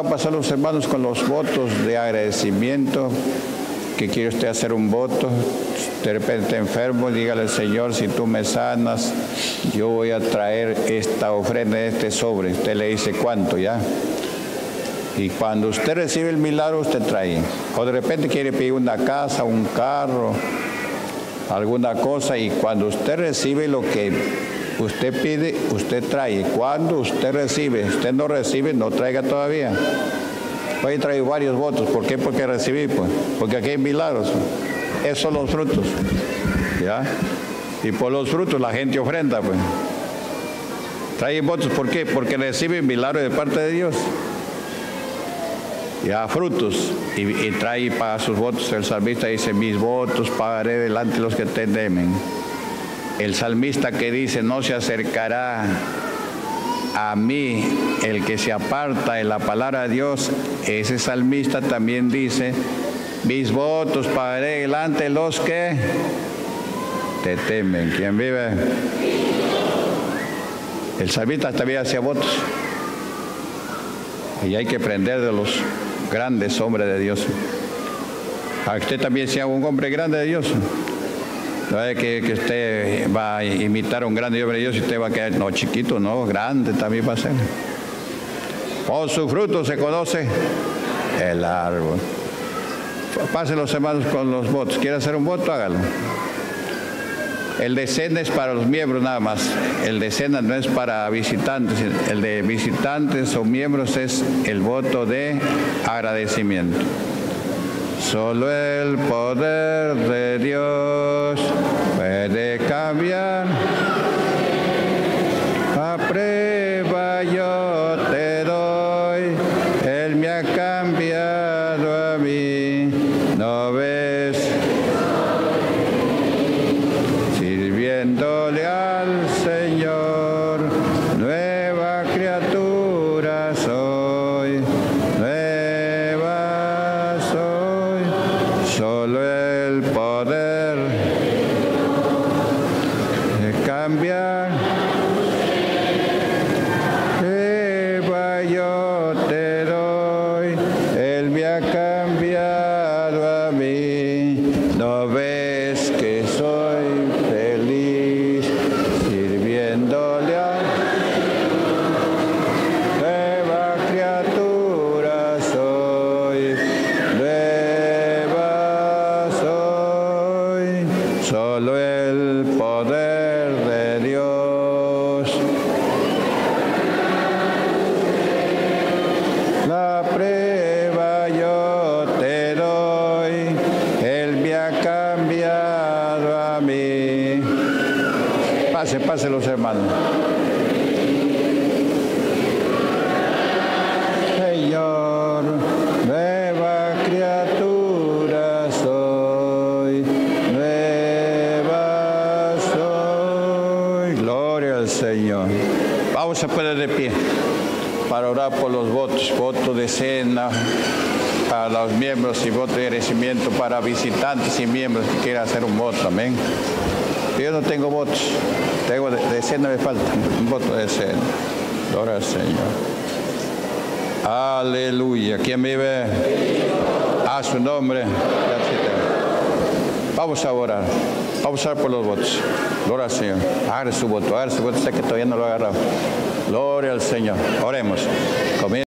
pasar los hermanos con los votos de agradecimiento. Que quiere usted hacer un voto, de repente enfermo, dígale al Señor, si tú me sanas, yo voy a traer esta ofrenda, este sobre. Usted le dice cuánto ya. Y cuando usted recibe el milagro, usted trae. O de repente quiere pedir una casa, un carro, alguna cosa, y cuando usted recibe lo que usted pide, usted trae. Cuando usted recibe, usted no recibe, no traiga todavía. Hoy traigo varios votos. ¿Por qué? Porque recibí, pues. Porque aquí hay milagros. Esos son los frutos. ¿Ya? Y por los frutos la gente ofrenda, pues. Trae votos, ¿por qué? Porque reciben milagros de parte de Dios. Ya, frutos. Y trae y paga sus votos. El salmista dice, mis votos pagaré delante de los que te temen. El salmista que dice, no se acercará a mí el que se aparta de la palabra de Dios, ese salmista también dice, mis votos pagaré delante de los que te temen. ¿Quién vive? El salmista también hacía votos. Y hay que aprender de los grandes hombres de Dios. A usted también sea un hombre grande de Dios. No es que usted va a imitar a un grande hombre de Dios y usted va a quedar, no, chiquito, no, grande también va a ser. Por su fruto se conoce el árbol. Pasen los hermanos con los votos. ¿Quiere hacer un voto? Hágalo. El de cena es para los miembros nada más. El de cena no es para visitantes. El de visitantes o miembros es el voto de agradecimiento. Solo el poder de Dios puede cambiar. A prueba yo te doy, Él me ha cambiado a mí. ¿No ves? Sirviéndole al Señor, nueva criatura soy, nueva soy. Solo el poder de cambiar. Eva, yo te doy, Él me ha cambiado a mí. ¿No ves que soy feliz sirviéndole a nueva criatura soy, nueva soy? Solo el poder de Dios. La prueba yo te doy, Él me ha cambiado a mí. Pase los hermanos. Señor, nueva criatura soy, nueva soy. Gloria al Señor. Vamos a poner de pie para orar por los votos. Voto de cena para los miembros y voto de agradecimiento para visitantes y miembros que quieran hacer un voto. Amén. Yo no tengo votos. Tengo de cena, me falta un voto de cena. Gloria al Señor. Aleluya. ¿Quién vive? A su nombre. Vamos a orar. Vamos a orar por los votos. Gloria al Señor. Haga su voto. Sé que todavía no lo ha agarrado. Gloria al Señor. Oremos.